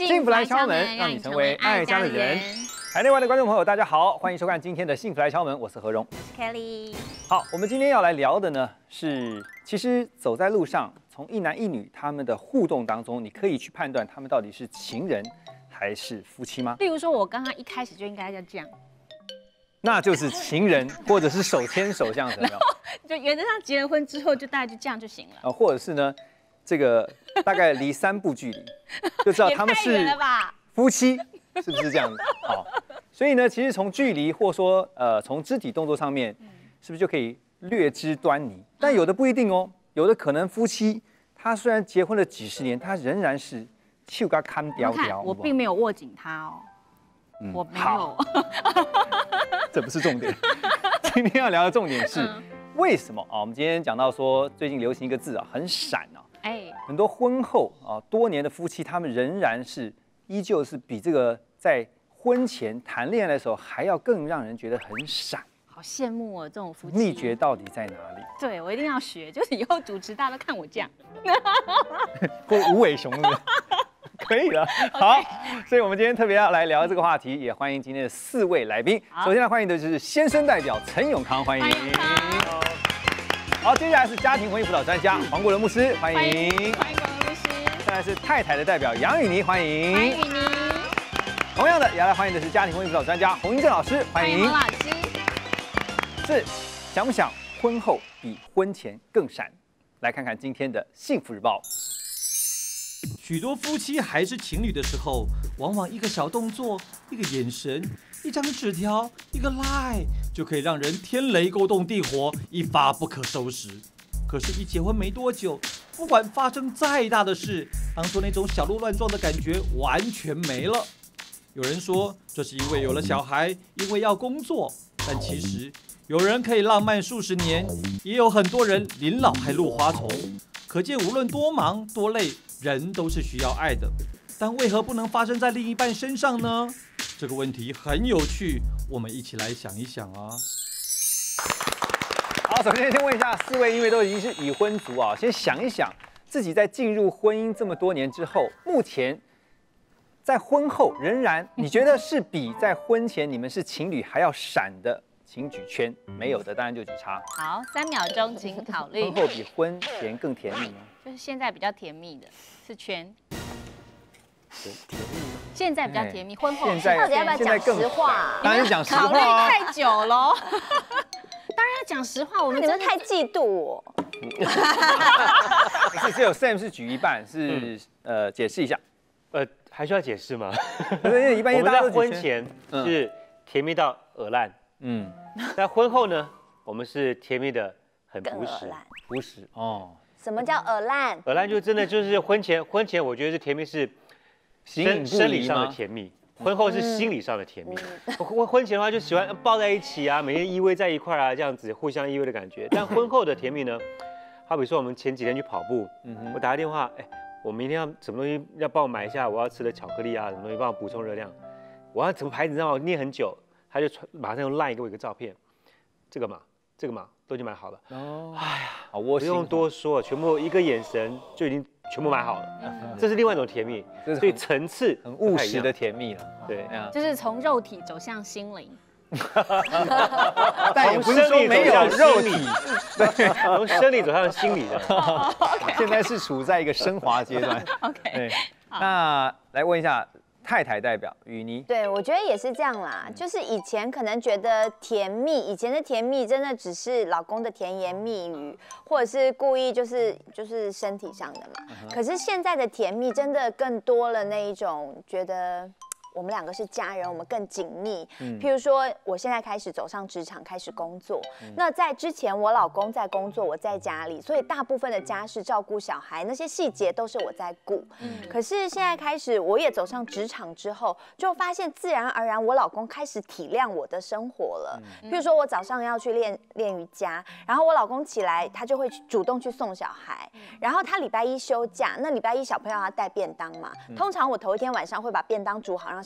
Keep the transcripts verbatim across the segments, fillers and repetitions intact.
幸福来敲门，让你成为爱家的人。海内外的观众朋友，大家好，欢迎收看今天的幸福来敲门，我是何荣， 我是 Kelly。 好，我们今天要来聊的呢是，其实走在路上，从一男一女他们的互动当中，你可以去判断他们到底是情人还是夫妻吗？ 例如说，我刚刚一开始就应该要这样， 那就是情人，或者是手牵手这样子，有没有？ 就原则上结了婚之后，就大概就这样就行了。 啊，或者是呢，这个大概离三步距离，就知道他们是夫妻，是不是这样子？好，所以呢，其实从距离或说呃从肢体动作上面，是不是就可以略知端倪？但有的不一定哦，有的可能夫妻他虽然结婚了几十年，他仍然是手甲看雕雕。 我并没有握紧他哦，嗯、我没有。 这不是重点，今天要聊的重点是。嗯为什么啊？我们今天讲到说，最近流行一个字啊，很闪啊。哎，很多婚后啊，多年的夫妻，他们仍然是依旧是比这个在婚前谈恋爱的时候还要更让人觉得很闪。 好羡慕哦，这种夫妻。 秘诀到底在哪里？ 对我一定要学，就是以后主持大家都看我这样。 或无尾熊是不是？可以了，好，所以我们今天特别要来聊这个话题，也欢迎今天的四位来宾。首先来欢迎的就是先生代表陈永康，欢迎。好，接下来是家庭婚姻辅导专家黄国伦牧师，欢迎。 欢迎国伦牧师。 再来是太太的代表杨雨妮，欢迎。 欢迎雨妮。 同样的，也来欢迎的是家庭婚姻辅导专家洪英正老师，欢迎。 洪老师。 是，想不想婚后比婚前更闪？来看看今天的幸福日报。 许多夫妻还是情侣的时候，往往一个小动作、一个眼神、一张纸条、一个 line 就可以让人天雷勾动地火，一发不可收拾。可是，一结婚没多久，不管发生再大的事，当初那种小鹿乱撞的感觉完全没了。有人说这是因为有了小孩，因为要工作，但其实有人可以浪漫数十年，也有很多人临老还露花丛。可见无论多忙多累，人都是需要爱的，但为何不能发生在另一半身上呢？这个问题很有趣，我们一起来想一想啊。 好，首先先问一下四位，因为都已经是已婚族啊，先想一想自己在进入婚姻这么多年之后，目前在婚后仍然，你觉得是比在婚前你们是情侣还要闪的？请举圈，没有的当然就举叉。 好，三秒钟，请考虑。 婚后比婚前更甜蜜吗？ 就是现在比较甜蜜的是圈。甜蜜。现在比较甜蜜，婚后现在到底要不要讲实话？ 当然讲实话。 考虑太久了。当然要讲实话，我们你们太嫉妒我。 是只有 Sam 是举一半，是呃解释一下。 呃，还需要解释吗？ 因为一般我们在婚前是甜蜜到耳烂。嗯，在婚后呢，我们是甜蜜的很朴实， 朴实哦。 什么叫耳烂？ 耳烂就真的就是婚前，婚前我觉得是甜蜜是生生理上的甜蜜，婚后是心理上的甜蜜。婚婚前的话就喜欢抱在一起啊，每天依偎在一块啊，这样子互相依偎的感觉。但婚后的甜蜜呢，好比说我们前几天去跑步，我打个电话，哎，我明天要什么东西要帮我买一下，我要吃的巧克力啊，什么东西帮我补充热量，我要什么牌子让我念很久。他就传马上用 line 给我一个照片，这个嘛，这个嘛，都已经买好了。哦，哎呀，好窝心，不用多说，全部一个眼神就已经全部买好了。嗯、这是另外一种甜蜜，所以层次很务实的甜蜜了。 对， 就是从肉体走向心灵。 但也不是说没有肉体， 对，从生理走向心理的。 现在是处在一个升华阶段。 OK， 对，那来问一下。太太代表雨妮， 对我觉得也是这样啦，就是以前可能觉得甜蜜，以前的甜蜜真的只是老公的甜言蜜语，或者是故意就是就是身体上的嘛。可是现在的甜蜜真的更多了那一种觉得。我们两个是家人，我们更紧密。譬如说，我现在开始走上职场，开始工作。那在之前，我老公在工作，我在家里，所以大部分的家事、照顾小孩那些细节都是我在顾。可是现在开始，我也走上职场之后，就发现自然而然，我老公开始体谅我的生活了。譬如说，我早上要去练练瑜伽，然后我老公起来，他就会主动去送小孩。然后他礼拜一休假，那礼拜一小朋友要带便当嘛，通常我头一天晚上会把便当煮好，让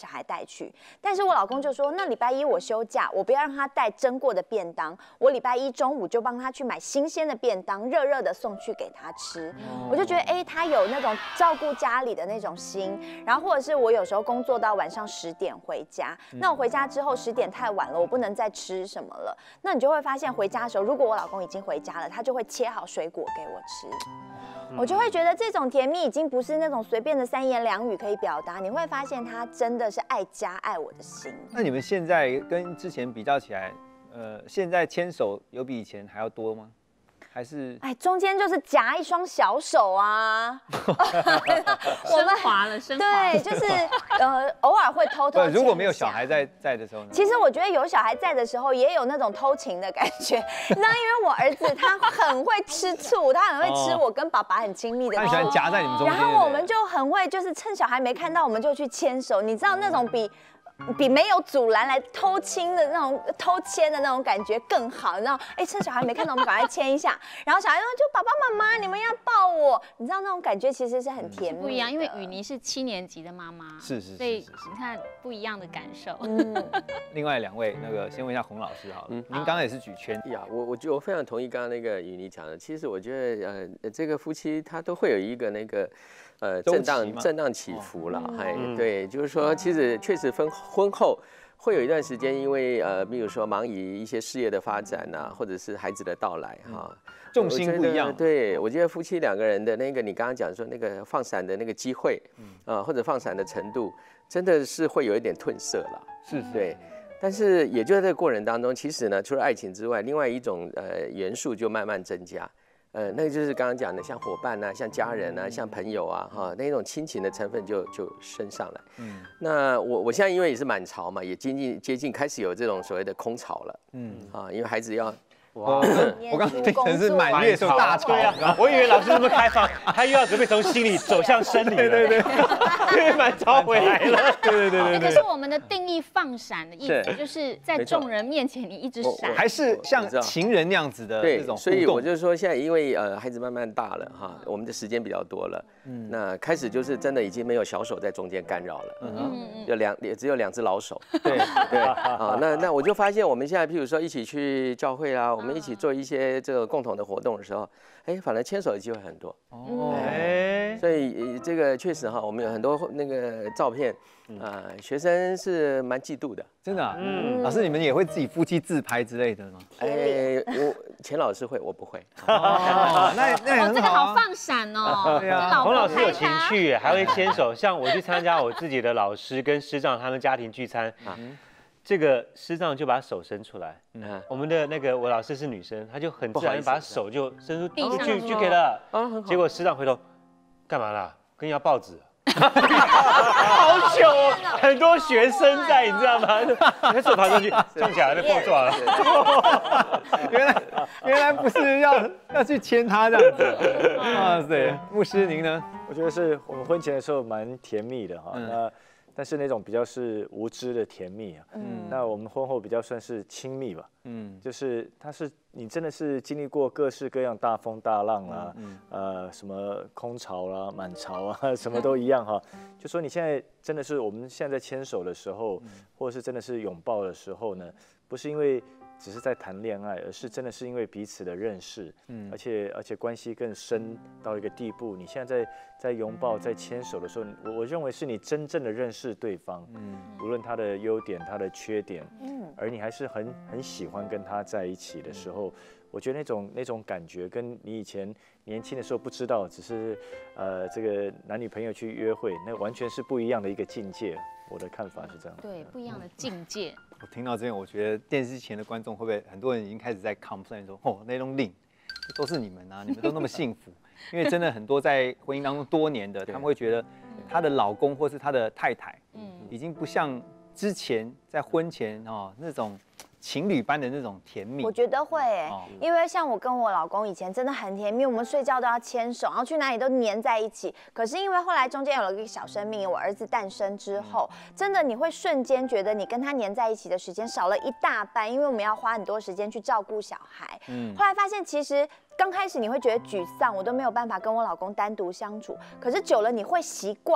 小孩带去。但是我老公就说，那礼拜一我休假，我不要让他带蒸过的便当，我礼拜一中午就帮他去买新鲜的便当，热热的送去给他吃。哦、我就觉得，哎，他有那种照顾家里的那种心。然后或者是我有时候工作到晚上十点回家，那我回家之后十点太晚了，我不能再吃什么了。那你就会发现回家的时候，如果我老公已经回家了，他就会切好水果给我吃。我就会觉得这种甜蜜已经不是那种随便的三言两语可以表达，你会发现他真的是爱家爱我的心。 那你们现在跟之前比较起来，呃，现在牵手有比以前还要多吗？还是哎，中间就是夹一双小手啊， 升华了，升华。 对，就是呃，偶尔会偷偷。 如果没有小孩在在的时候呢？ 其实我觉得有小孩在的时候，也有那种偷情的感觉。那因为我儿子他很会吃醋，他很会吃我跟爸爸很亲密的， 他喜欢夹在你们中间。 然后我们就很会，就是趁小孩没看到，我们就去牵手。你知道那种比。比没有阻拦来偷亲的那种偷牵的那种感觉更好，你知道？哎，趁小孩没看到，我们赶快牵一下，然后小孩说：“就爸爸妈妈，你们要抱我。”你知道那种感觉其实是很甜蜜， 不一样。因为雨妮是七年级的妈妈， 是是， 所以你看不一样的感受。 嗯， 另外两位，那个先问一下洪老师好了，嗯，您刚刚也是举圈呀，我我觉得我非常同意刚刚那个雨妮讲的。其实我觉得呃，这个夫妻他都会有一个那个。呃，震荡震荡起伏了，哎，对，就是说，其实确实分婚后会有一段时间，因为呃，比如说忙于一些事业的发展呐、啊，或者是孩子的到来哈， 重心不一样。 对，我觉得夫妻两个人的那个，你刚刚讲说那个放闪的那个机会，啊、呃，或者放闪的程度，真的是会有一点褪色了， 是， 对。但是也就在这个过程当中，其实呢，除了爱情之外，另外一种呃元素就慢慢增加。呃，那就是刚刚讲的，像伙伴啊，像家人啊，像朋友啊，哈，那种亲情的成分就就升上来。嗯，那我我现在因为也是满潮嘛，也接近接近开始有这种所谓的空巢了。嗯，啊，因为孩子要。 哇！我刚听成是满月时候大潮啊！我以为老师这么开放，他又要准备从心理走向生理了。对对对，因为满潮回来了。 对对对对。 可是我们的定义放闪的意思，就是在众人面前你一直闪， 还是像情人那样子的这种互动。 所以我就说，现在因为呃孩子慢慢大了哈，我们的时间比较多了，嗯，那开始就是真的已经没有小手在中间干扰了，嗯嗯，有两也只有两只老手。 对对啊，那那我就发现我们现在譬如说一起去教会啦。我们一起做一些这个共同的活动的时候，哎，反正牵手的机会很多哦，哎，所以这个确实哈，我们有很多那个照片，啊，学生是蛮嫉妒的， 真的。嗯，老师你们也会自己夫妻自拍之类的吗？ 哎，我钱老师会，我不会。 哦，那那这个好放闪哦。 对啊， 洪老师有情趣，还会牵手。像我去参加我自己的老师跟师长他们家庭聚餐啊。这个师长就把手伸出来，嗯，我们的那个我老师是女生，她就很自然把手就伸出递去就给了，啊，结果师长回头，干嘛啦？跟你要报纸，好糗哦，很多学生在，你知道吗？你手爬上去，站起来被碰撞了。 原来原来不是要要去牵他这样子，哇塞！牧师您呢？ 我觉得是我们婚前的时候蛮甜蜜的哈，那。但是那种比较是无知的甜蜜啊，嗯，那我们婚后比较算是亲密吧，嗯，就是他是你真的是经历过各式各样大风大浪啦，嗯，呃，什么空巢啦、满潮啊，什么都一样哈。就说你现在真的是我们现在在牵手的时候，或者是真的是拥抱的时候呢，不是因为只是在谈恋爱，而是真的是因为彼此的认识，嗯，而且而且关系更深到一个地步。你现在在在拥抱、在牵手的时候，我我认为是你真正的认识对方，嗯，无论他的优点、他的缺点，嗯，而你还是很很喜欢跟他在一起的时候，我觉得那种那种感觉，跟你以前年轻的时候不知道，只是呃这个男女朋友去约会，那完全是不一样的一个境界。我的看法是这样。 对，不一样的境界。 我听到这边，我觉得电视前的观众会不会很多人已经开始在 complain 说，哦，那种令都是你们啊，你们都那么幸福。因为真的很多在婚姻当中多年的，他们会觉得她的老公或是她的太太，嗯，已经不像之前在婚前哦那种情侣般的那种甜蜜。 我觉得会欸，哦，因为像我跟我老公以前真的很甜蜜，我们睡觉都要牵手，然后去哪里都黏在一起。可是因为后来中间有了一个小生命，我儿子诞生之后，真的你会瞬间觉得你跟他黏在一起的时间少了一大半，因为我们要花很多时间去照顾小孩。嗯，后来发现其实。刚开始你会觉得沮丧，我都没有办法跟我老公单独相处。可是久了你会习惯，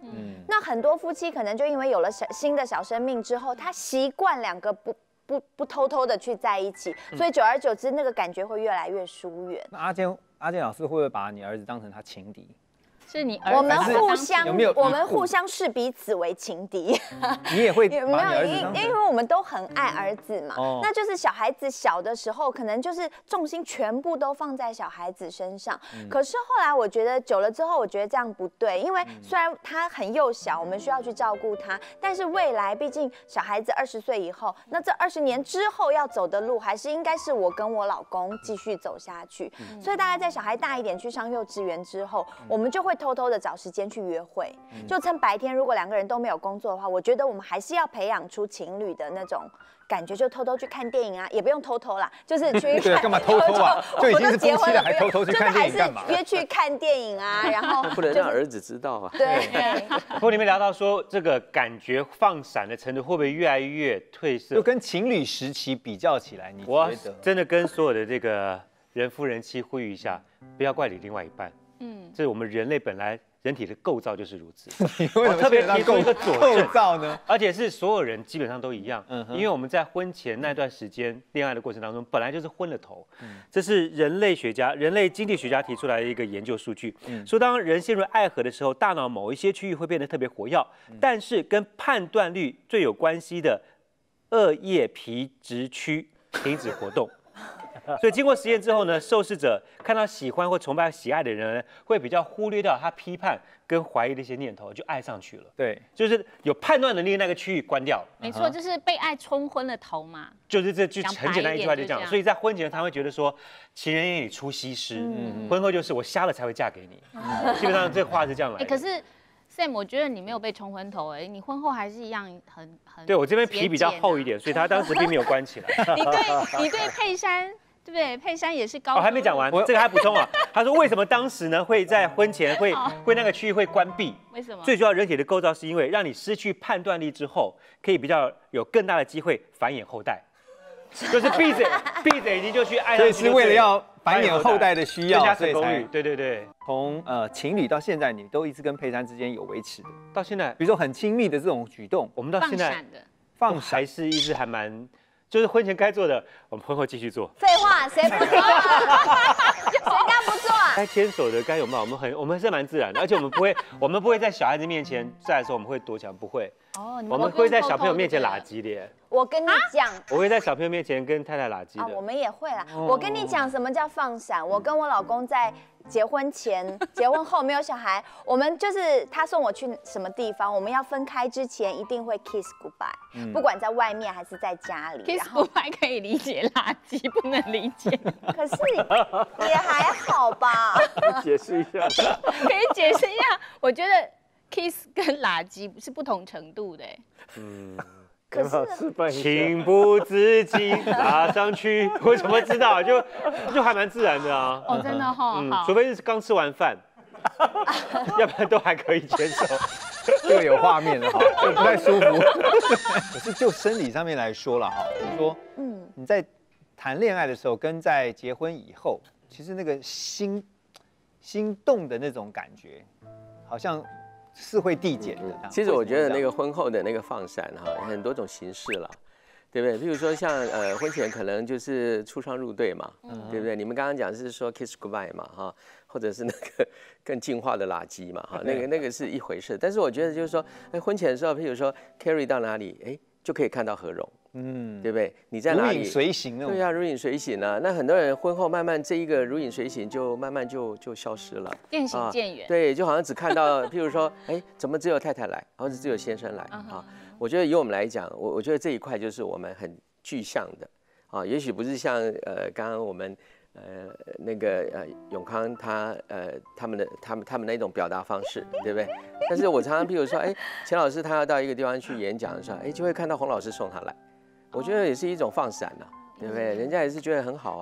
嗯，那很多夫妻可能就因为有了小新的小生命之后，他习惯两个不不不偷偷的去在一起，所以久而久之那个感觉会越来越疏远。 那阿健阿健老师会不会把你儿子当成他情敌？ 是你儿子， 我们互相有没有？ 我们互相视彼此为情敌。 你也会有把你儿子因当成？ 因为我们都很爱儿子嘛， 哦那就是小孩子小的时候，可能就是重心全部都放在小孩子身上。 嗯可是后来我觉得久了之后，我觉得这样不对，因为虽然他很幼小，我们需要去照顾他，但是未来毕竟小孩子二十岁以后，那这二十年之后要走的路，还是应该是我跟我老公继续走下去。 嗯所以大概在小孩大一点去上幼稚园之后，我们就会偷偷的找时间去约会，就趁白天如果两个人都没有工作的话，我觉得我们还是要培养出情侣的那种感觉，就偷偷去看电影啊，也不用偷偷啦，就是去对，干嘛偷偷啊？就已经是夫妻了，还偷偷去看电影干嘛？ 约去看电影啊，然后不能让儿子知道啊。 对。 不过你们聊到说这个感觉放闪的程度会不会越来越褪色？ 就跟情侣时期比较起来，你觉我得？ 真的跟所有的这个人夫人妻呼吁一下，不要怪你另外一半。嗯，这是我们人类本来人体的构造就是如此。 我特别提出一个佐证构造呢， 而且是所有人基本上都一样。 嗯哼因为我们在婚前那段时间恋爱的过程当中，本来就是昏了头。这是人类学家、人类经济学家提出来的一个研究数据，说当人陷入爱河的时候，大脑某一些区域会变得特别活跃，但是跟判断力最有关系的额叶皮质区停止活动。所以经过实验之后呢，受试者看到喜欢或崇拜、喜爱的人，会比较忽略掉他批判跟怀疑的一些念头，就爱上去了。 对， 就是有判断能力的那个区域关掉了。 没错，就是被爱冲昏了头嘛。 就是这句很简单一句话就这样。 讲白一点就这样所以在婚前他会觉得说，情人眼里出西施，婚后就是我瞎了才会嫁给你。基本上这话是这样来哎， 的。 可是 Sam， 我觉得你没有被冲昏头，哎，你婚后还是一样很很。 对我这边皮比较厚一点，所以他当时并没有关起来。 你对，你对佩珊。对不对？佩珊也是高。 哦，还没讲完，这个还补充啊。他说为什么当时呢会在婚前会会那个区域会关闭？ 为什么？ 最主要人体的构造是因为让你失去判断力之后，可以比较有更大的机会繁衍后代。就是闭着闭着眼睛就去爱上去， 所以是为了要繁衍后代的需要， 增加成功率。对对对。 从呃情侣到现在，你都一直跟佩珊之间有维持的， 到现在， 比如说很亲密的这种举动， 我们到现在放闪的， 放闪还是一直还蛮。就是婚前该做的，我们婚后继续做。 废话，谁不做啊？谁敢不做啊？ 该牵手的，该拥抱，我们很，我们是蛮自然的，而且我们不会，我们不会在小孩子面前在的时候我们会躲起来，不会。 哦， 我们会在小朋友面前拉鸡的。 我跟你讲， 我会在小朋友面前跟太太拉鸡的。 啊，我们也会啦。我跟你讲，什么叫放闪？我跟我老公在结婚前、结婚后没有小孩，我们就是他送我去什么地方，我们要分开之前一定会 kiss goodbye，不管在外面还是在家里。 kiss goodbye 可以理解，垃圾不能理解。 可是也还好吧。 解释一下。 可以解释一下，我觉得 kiss 跟垃圾是不同程度的。嗯。 可是情不自禁拉上去，我怎么知道？就就还蛮自然的啊。 哦，真的哈。嗯， 除非是刚吃完饭，要不然都还可以接受。 这个有画面的哈，就不太舒服。可是就生理上面来说了哈，就是说，嗯，你在谈恋爱的时候跟在结婚以后，其实那个心心动的那种感觉，好像。是会递减的。 其实我觉得那个婚后的那个放闪哈，很多种形式了，对不对？比如说像呃婚前可能就是出双入对嘛，对不对？你们刚刚讲是说 kiss goodbye 嘛哈，或者是那个更进化的垃圾嘛哈，那个那个是一回事。但是我觉得就是说，哎，婚前的时候，譬如说 carry 到哪里，哎，就可以看到何容。嗯，对不对？你在哪里？ 如影随形那种。 对呀、啊，如影随形啊。那很多人婚后慢慢这一个如影随形就慢慢就就消失了， 渐行渐远、啊。 对，就好像只看到，譬如说，哎，怎么只有太太来，或者只有先生来啊？ uh-huh. 我觉得以我们来讲，我我觉得这一块就是我们很具象的啊，也许不是像呃刚刚我们呃那个呃永康他呃他们的他们他们那种表达方式，对不对？但是我常常譬如说，哎，钱老师他要到一个地方去演讲的时候，哎，就会看到洪老师送他来。我觉得也是一种放闪呐、啊，对不对？人家也是觉得很好啊。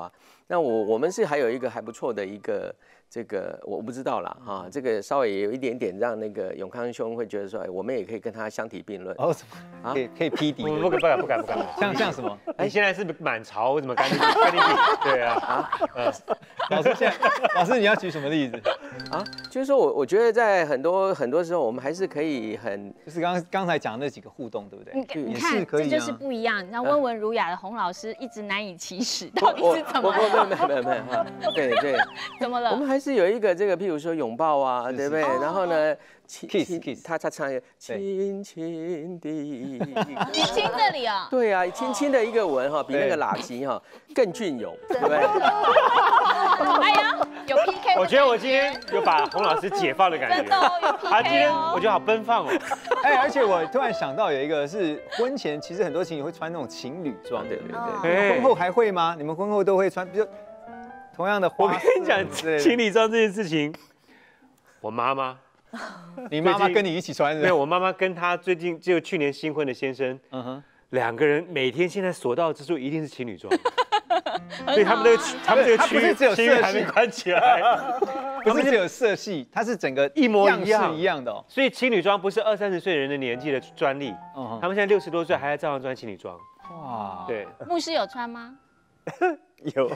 那我我们是还有一个还不错的一个这个我不知道啦哈、啊，这个稍微有一点点让那个永康兄会觉得说，哎，我们也可以跟他相提并论。 哦，什么？可以可以匹敌？ 不不敢不敢不敢不敢。 像像什么？ 你现在是满潮，我怎么跟你跟你比？对啊啊，呃， 老师现在老师你要举什么例子？ 啊，就是说我我觉得在很多很多时候，我们还是可以很， 就是刚刚刚才讲的那几个互动，对不对？ 你看，这就是不一样。你知道温文儒雅的洪老师一直难以启齿，到底是怎么了？ 没有没有没有没有，对对， 怎么了？ 我们还是有一个这个，譬如说拥抱啊，对不对？然后呢 ，kiss kiss， 他他唱一个轻轻的，你亲这里啊？ 对啊，轻轻的一个吻哈，比那个喇吉哈更隽永，对不对？ 哎呀，有 P K。 我觉得我今天有把洪老师解放的感觉， 真的哦，有 P K 哦。 他今天我觉得好奔放哦。 哎，而且我突然想到有一个是婚前，其实很多情侣会穿那种情侣装，对对对。婚后还会吗？你们婚后都会穿，比如同样的花。 我跟你讲，情侣装这件事情，我妈妈， 你妈妈跟你一起穿的？ 没有，我妈妈跟她最近就去年新婚的先生，嗯哼，两个人每天现在所到之处一定是情侣装。所以他们这个他们这个区域只有色还没关起来， 不是只有色系，它是整个一模一样一样的哦。 所以情侣装不是二三十岁人的年纪的专利，他们现在六十多岁还在照样穿情侣装。哇，对， 牧师有穿吗？ 有，有，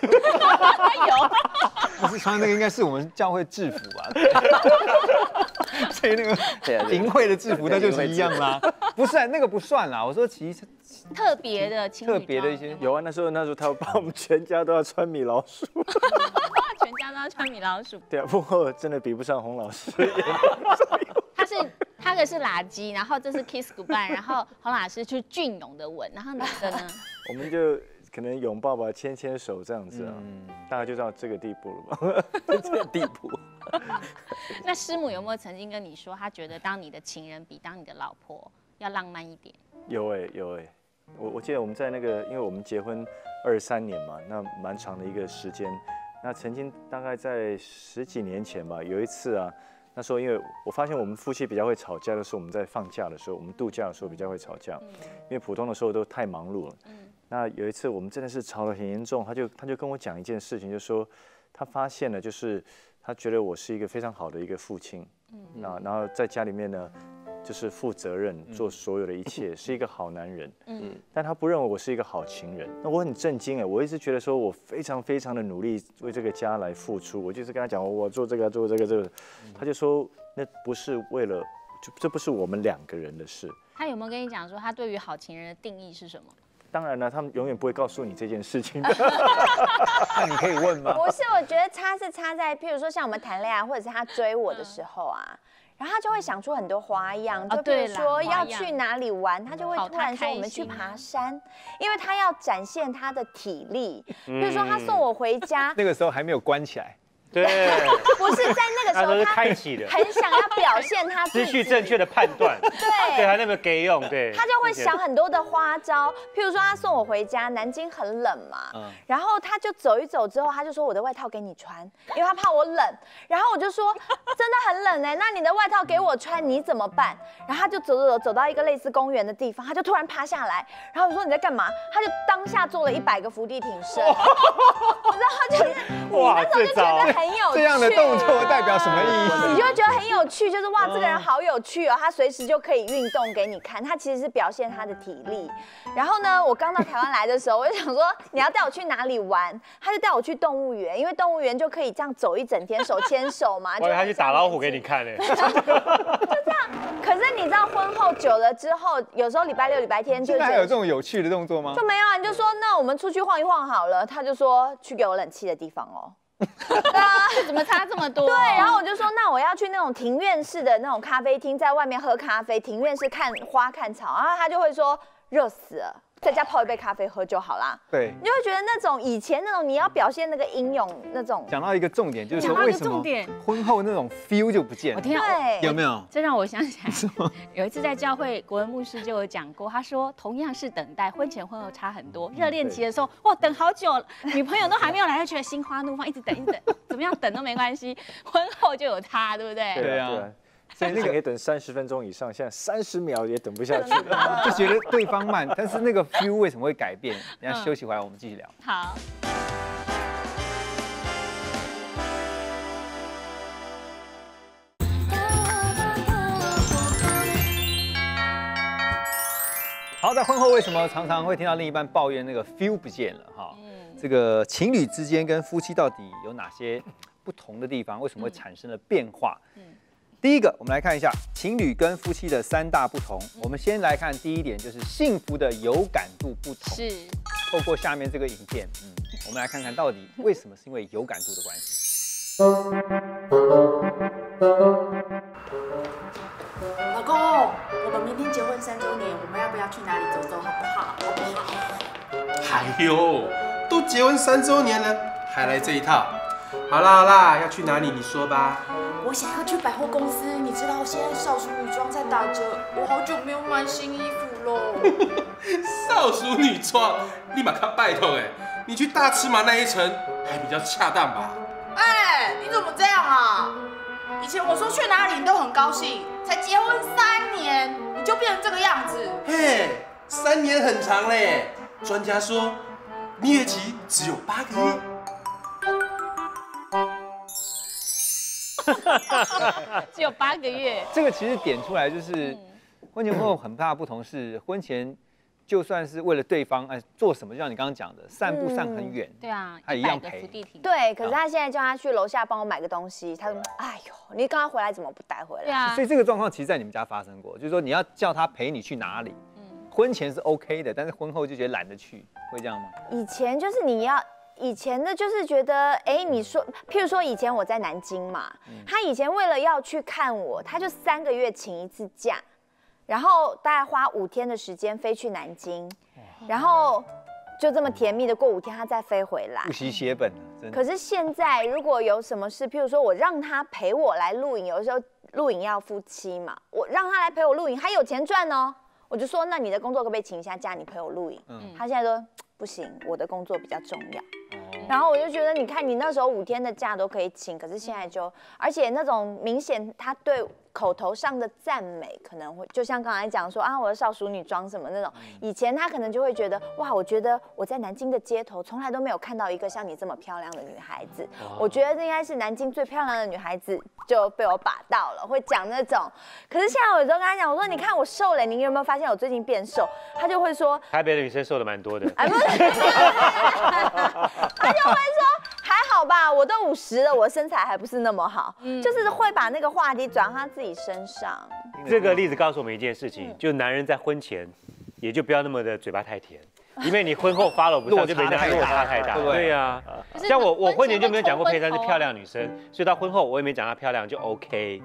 不是穿那个应该是我们教会制服吧？所以那个淫秽的制服那就是一样啦。不是啊，那个不算啦。我说其实特别的情侣特别的一些有啊。那时候那时候他把我们全家都要穿米老鼠， 全家都要穿米老鼠。 对啊，不过真的比不上洪老师。 他是他的是垃圾，然后这是 kiss goodbye， 然后洪老师去隽永的吻，然后你的呢？ 我们就可能拥抱吧，牵牵手这样子啊，嗯、大概就到这个地步了吧？ 这个地步。 那师母有没有曾经跟你说，他觉得当你的情人比当你的老婆要浪漫一点？ 有哎、欸、有哎、欸，我我记得我们在那个，因为我们结婚二十三年嘛，那蛮长的一个时间。那曾经大概在十几年前吧，有一次啊，那时候因为我发现我们夫妻比较会吵架的时候，我们在放假的时候，我们度假的时候比较会吵架，嗯、因为普通的时候都太忙碌了。嗯、那有一次我们真的是吵得很严重，他就他就跟我讲一件事情，就说他发现了，就是他觉得我是一个非常好的一个父亲，嗯，那然后在家里面呢，就是负责任，做所有的一切，是一个好男人，嗯，但他不认为我是一个好情人。那我很震惊哎，我一直觉得说我非常非常的努力为这个家来付出，我就是跟他讲我做这个做这个这个，他就说那不是为了，就这不是我们两个人的事。 他有没有跟你讲说他对于好情人的定义是什么？ 当然了，他们永远不会告诉你这件事情的。 那你可以问吗？ 不是，我觉得差是差在，譬如说像我们谈恋爱，或者是他追我的时候啊。然后他就会想出很多花样，就比如说要去哪里玩，他就会突然说我们去爬山，因为他要展现他的体力。比如说他送我回家， 那个时候还没有关起来。 对， 不是在那个时候，他开启的， 很想要表现他自己， 失去正确的判断， 对， 对他那么给用，对， 他就会想很多的花招，譬如说他送我回家，南京很冷嘛，嗯、然后他就走一走之后，他就说我的外套给你穿，因为他怕我冷，然后我就说真的很冷哎，那你的外套给我穿，你怎么办？然后他就走走走走到一个类似公园的地方，他就突然趴下来，然后我说你在干嘛？他就当下做了一百个伏地挺身，然后就是你那时候就觉得。很有趣， 这样的动作代表什么意义？ 你就会觉得很有趣，就是哇，这个人好有趣哦，他随时就可以运动给你看。他其实是表现他的体力。然后呢，我刚到台湾来的时候，我就想说你要带我去哪里玩，他就带我去动物园，因为动物园就可以这样走一整天，手牵手嘛。 我以为他去打老虎给你看呢。 就这样。可是你知道婚后久了之后，有时候礼拜六、礼拜天就还有这种有趣的动作吗？ 就没有啊，你就说那我们出去晃一晃好了。他就说去给我冷气的地方哦。 对啊，怎么差这么多？ 对，然后我就说，那我要去那种庭院式的那种咖啡厅，在外面喝咖啡，庭院式看花看草，然后他就会说热死了，在家泡一杯咖啡喝就好啦。 对， 你就会觉得那种以前那种你要表现那个英勇那种。 讲到一个重点，就是说为什么婚后那种 feel 就不见了？ 我听到有没有？ 这让我想起来，有一次在教会，国文牧师就有讲过，他说同样是等待，婚前婚后差很多。热恋期的时候，哇，等好久，女朋友都还没有来，就觉得心花怒放，一直等，一直等，怎么样等都没关系。婚后就有差，对不对？ 对啊。所以那个可以等三十分钟以上，现在三十秒也等不下去了， 就觉得对方慢。但是那个 feel 为什么会改变？等下休息回来我们继续聊。 好。 好，在婚后为什么常常会听到另一半抱怨那个 feel 不见了哈？这个情侣之间跟夫妻到底有哪些不同的地方？为什么会产生了变化？第一个，我们来看一下情侣跟夫妻的三大不同。我们先来看第一点，就是幸福的有感度不同。 是。 透过下面这个影片，嗯，我们来看看到底为什么是因为有感度的关系。 老公，我们明天结婚三周年，我们要不要去哪里走走，好不好？好不好？ 哎呦，都结婚三周年了，还来这一套？好啦好啦，要去哪里？你说吧。 我想要去百货公司，你知道现在少数女装在打折，我好久没有买新衣服喽。 少数女装，立马看拜托哎，你去大尺码那一层还比较恰当吧？ 哎，你怎么这样啊？以前我说去哪里你都很高兴，才结婚三年你就变成这个样子。 嘿，三年很长嘞，专家说蜜月期只有八个月。 只有八个月。 这个其实点出来就是婚前婚后很大的不同是，婚前就算是为了对方哎做什么，就像你刚刚讲的，散步散很远， 对啊， 他一样陪。 对，可是他现在叫他去楼下帮我买个东西，他说：“哎呦，你刚刚回来怎么不带回来？” 对啊， 所以这个状况其实在你们家发生过，就是说你要叫他陪你去哪里，婚前是 OK 的，但是婚后就觉得懒得去，会这样吗？ 以前就是你要。以前的就是觉得，哎，你说，譬如说以前我在南京嘛，他以前为了要去看我，他就三个月请一次假，然后大概花五天的时间飞去南京，然后就这么甜蜜的过五天，他再飞回来， 不惜血本真的。 可是现在如果有什么事，譬如说我让他陪我来录影，有的时候录影要夫妻嘛，我让他来陪我录影，还有钱赚哦，我就说那你的工作可不可以请一下假，你陪我录影？嗯，他现在说不行，我的工作比较重要。然后我就觉得，你看你那时候五天的假都可以请，可是现在就，而且那种明显他对口头上的赞美可能会，就像刚才讲说啊，我的少淑女装什么那种，以前他可能就会觉得哇，我觉得我在南京的街头从来都没有看到一个像你这么漂亮的女孩子，我觉得应该是南京最漂亮的女孩子就被我把到了，会讲那种。可是现在我有时候跟他讲，我说你看我瘦了，你有没有发现我最近变瘦？他就会说， 台北的女生瘦的蛮多的。 啊不是，他就会说还好吧，我都五十了，我身材还不是那么好，嗯、就是会把那个话题转到他自己身上。 这个例子告诉我们一件事情，就男人在婚前也就不要那么的嘴巴太甜。因为你婚后 follow 不上，就没那落差太大。对呀，像我我婚前就没有讲过佩珊是漂亮女生，所以到婚后我也没讲她漂亮，就 OK。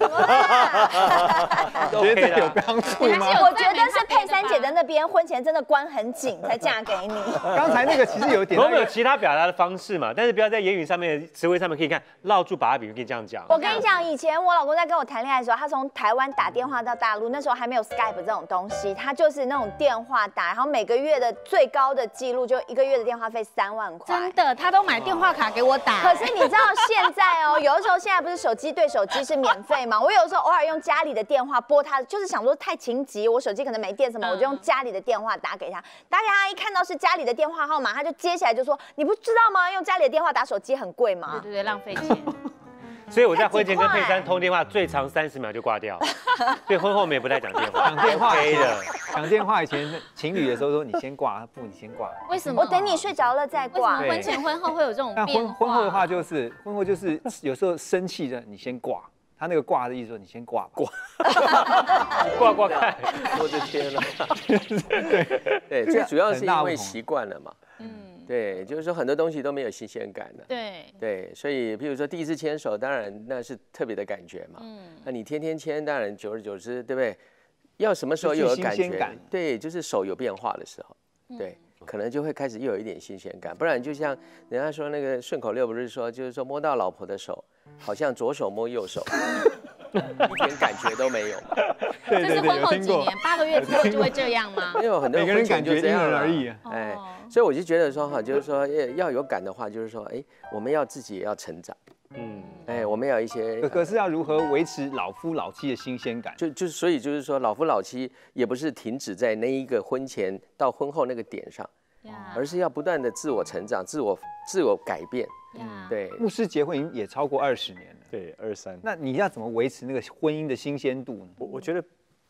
觉得有帮助吗？ 我觉得是佩珊姐的那边婚前真的关很紧才嫁给你。 刚才那个其实有点， 我们有其他表达的方式嘛，但是不要在言语上面、词汇上面可以看绕住把它比喻，可以这样讲。 我跟你讲，以前我老公在跟我谈恋爱的时候，他从台湾打电话到大陆，那时候还没有 Skype 这种东西，他就是那种电话打，然后每个月的最高的记录就一个月的电话费三万块， 真的，他都买电话卡给我打。 可是你知道现在哦，有的时候现在不是手机对手机是免费吗？我有的时候偶尔用家里的电话拨他，就是想说太情急，我手机可能没电什么，我就用家里的电话打给他。打给他一看到是家里的电话号码，他就接起来就说：“你不知道吗？用家里的电话打手机很贵吗？” 对对对，浪费钱。 所以我在婚前跟佩珊通电话，最长三十秒就挂掉。所以婚后我们也不太讲电话， 讲电话 OK 的。 讲电话以前情侣的时候说你先挂，不你先挂。 为什么？ 我等你睡着了再挂。 为什么婚前婚后会有这种变化？ 但婚婚后的话就是，婚后就是有时候生气的你先挂，他那个挂的意思说你先挂挂， 挂挂看。 我的天哪！对，最主要是因为习惯了嘛。嗯。对，就是说很多东西都没有新鲜感的。 对对，所以比如说第一次牵手，当然那是特别的感觉嘛。嗯，那你天天牵，当然久而久之，对不对？要什么时候又有感觉？对，就是手有变化的时候，对，可能就会开始又有一点新鲜感。不然就像人家说那个顺口溜，不是说就是说摸到老婆的手，好像左手摸右手。一点感觉都没有嘛？ 这是婚后几年，八个月之后就会这样吗？ 没有，很多人婚前就这样而已。 哎，所以我就觉得说哈，就是说要有感的话，就是说，哎，我们要自己也要成长。嗯，哎，我们要一些。 可是要如何维持老夫老妻的新鲜感？ 就就是所以就是说，老夫老妻也不是停止在那一个婚前到婚后那个点上，而是要不断的自我成长、自我自我改变。对， 牧师结婚也超过二十年了。 对，二三。 那你要怎么维持那个婚姻的新鲜度呢？ 我我觉得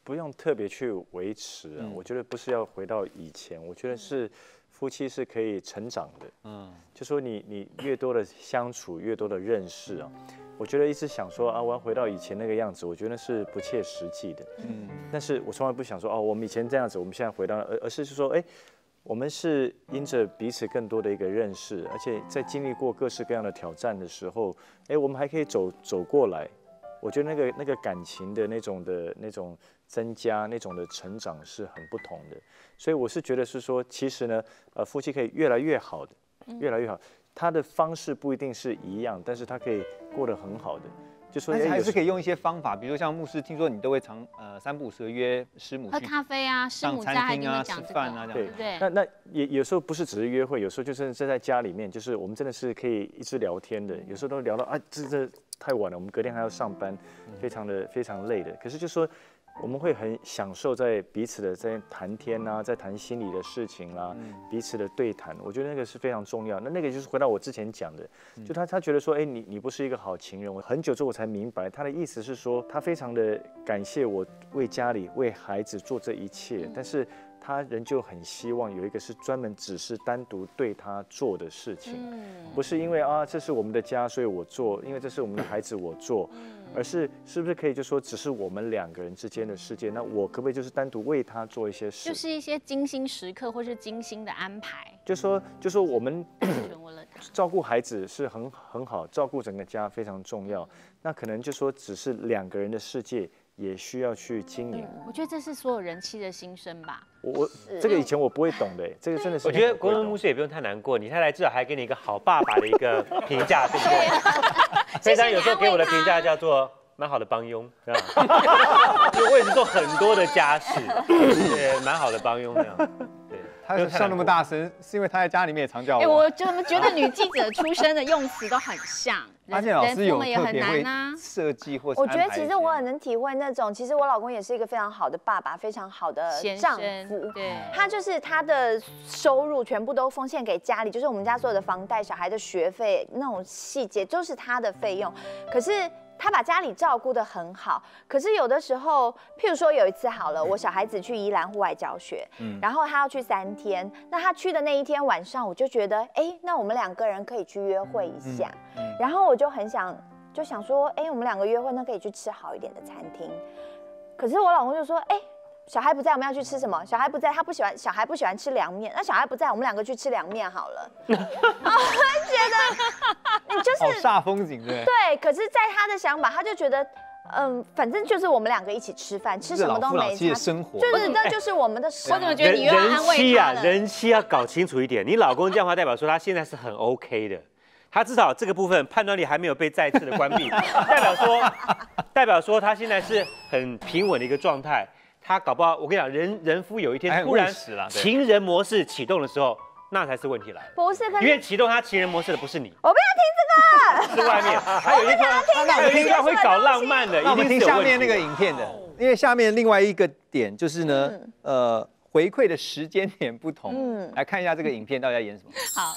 不用特别去维持啊，我觉得不是要回到以前，我觉得是夫妻是可以成长的。嗯，就说你你越多的相处，越多的认识啊，我觉得一直想说啊，我要回到以前那个样子，我觉得是不切实际的。嗯，但是我从来不想说哦，我们以前这样子，我们现在回到，而而是说，哎，我们是因着彼此更多的一个认识，而且在经历过各式各样的挑战的时候，哎，我们还可以走走过来。我觉得那个那个感情的那种的那种增加，那种的成长是很不同的，所以我是觉得是说，其实呢，呃，夫妻可以越来越好的，越来越好。他的方式不一定是一样，但是他可以过得很好的，就说还是可以用一些方法，比如说像牧师，听说你都会常呃三不五时约师母喝咖啡啊，师母在还跟你讲这个， 对对。那那也有时候不是只是约会，有时候就是在家里面，就是我们真的是可以一直聊天的，有时候都聊到啊这这。太晚了，我们隔天还要上班，非常的非常累的。可是就说我们会很享受在彼此的在谈天啊，在谈心里的事情啦、啊，彼此的对谈，我觉得那个是非常重要。那那个就是回到我之前讲的，就他他觉得说，哎，你你不是一个好情人。我很久之后我才明白，他的意思是说，他非常的感谢我为家里为孩子做这一切，但是。他仍旧很希望有一个是专门只是单独对他做的事情，嗯、不是因为啊这是我们的家所以我做，因为这是我们的孩子我做，嗯、而是是不是可以就说只是我们两个人之间的世界？那我可不可以就是单独为他做一些事？ 就是一些精心时刻或是精心的安排。 就说就说我们照顾孩子是很很好，照顾整个家非常重要。那可能就说只是两个人的世界。也需要去经营， 我觉得这是所有人妻的心声吧。 我我这个以前我不会懂的，这个真的是。 我觉得国文牧师也不用太难过，你太太至少还给你一个好爸爸的一个评价，对不对？非常有时候给我的评价叫做蛮好的帮佣，因为我也是做很多的家事，对，蛮好的帮佣那样。对， 他笑那么大声，是因为他在家里面也常叫我。 哎，我怎么觉得女记者出身的用词都很像？ 阿健老师有特别会设计或是我觉得其实我很能体会那种，其实我老公也是一个非常好的爸爸，非常好的丈夫。 对， 他就是他的收入全部都奉献给家里，就是我们家所有的房贷、小孩的学费那种细节都是他的费用。可是他把家里照顾得很好，可是有的时候，譬如说有一次好了，我小孩子去宜兰户外教学，嗯，然后他要去三天，那他去的那一天晚上，我就觉得，哎，那我们两个人可以去约会一下，嗯嗯、然后我就很想，就想说，哎，我们两个约会，那可以去吃好一点的餐厅。可是我老公就说，哎。小孩不在，我们要去吃什么？小孩不在，他不喜欢，小孩不喜欢吃凉面。那小孩不在，我们两个去吃凉面好了。然后我就觉得，你就是好煞风景对。 对，可是，在他的想法，他就觉得，嗯，反正就是我们两个一起吃饭，吃什么都没差。 生活就是那就是我们的生活。 我怎么觉得你又要安慰他了？ 人妻啊，人妻要搞清楚一点，你老公这样话代表说他现在是很 OK 的。他至少这个部分判断力还没有被再次的关闭，代表说，代表说他现在是很平稳的一个状态。他搞不好，我跟你讲，人人夫有一天突然情人模式启动的时候，那才是问题来了。 不是， 因为启动他情人模式的不是你。 我不要听这个， 是外面。还有一天，还有一天会搞浪漫的，一定听下面那个影片的。因为下面另外一个点就是呢，呃，回馈的时间点不同。嗯，来看一下这个影片到底在演什么。 好。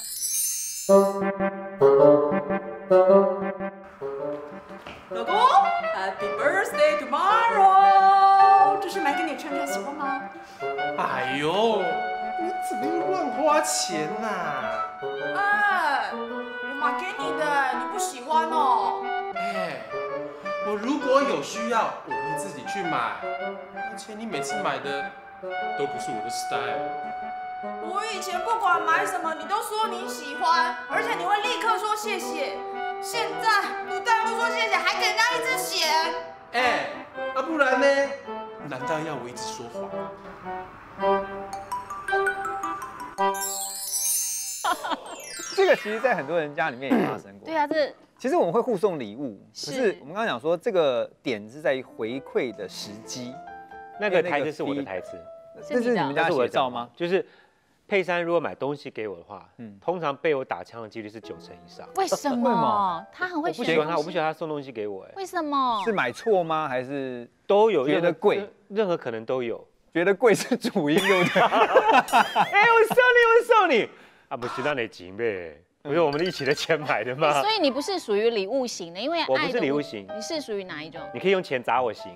老公 ，Happy birthday tomorrow！ 这是买给你穿穿喜欢吗？ 哎呦，你怎么又乱花钱呐、啊？ 哎，我买给你的，你不喜欢哦。 哎，我如果有需要，我会自己去买，而且你每次买的都不是我的 style。 我以前不管买什么，你都说你喜欢，而且你会立刻说谢谢。现在不但不说谢谢，还给人家一直嫌。 哎，啊不然呢？难道要我一直说谎？ 这个其实，在很多人家里面也发生过。 对啊，这其实我们会互送礼物，可是我们刚刚讲说，这个点是在于回馈的时机。 那个台词是我的台词， 这是你们家写照吗？ 就是。佩珊如果买东西给我的话，嗯，通常被我打枪的几率是九成以上。 为什么？他很会选。 我不喜欢他，我不喜欢他送东西给我。哎， 为什么？ 是买错吗？还是都有？ 觉得贵， 任何可能都有。 觉得贵是主因，对不对？ 哎，我送你，我送你啊！不是那你钱呗，不是我们一起的钱买的吗？ 所以你不是属于礼物型的，因为我不是礼物型， 你是属于哪一种？ 你可以用钱砸我行。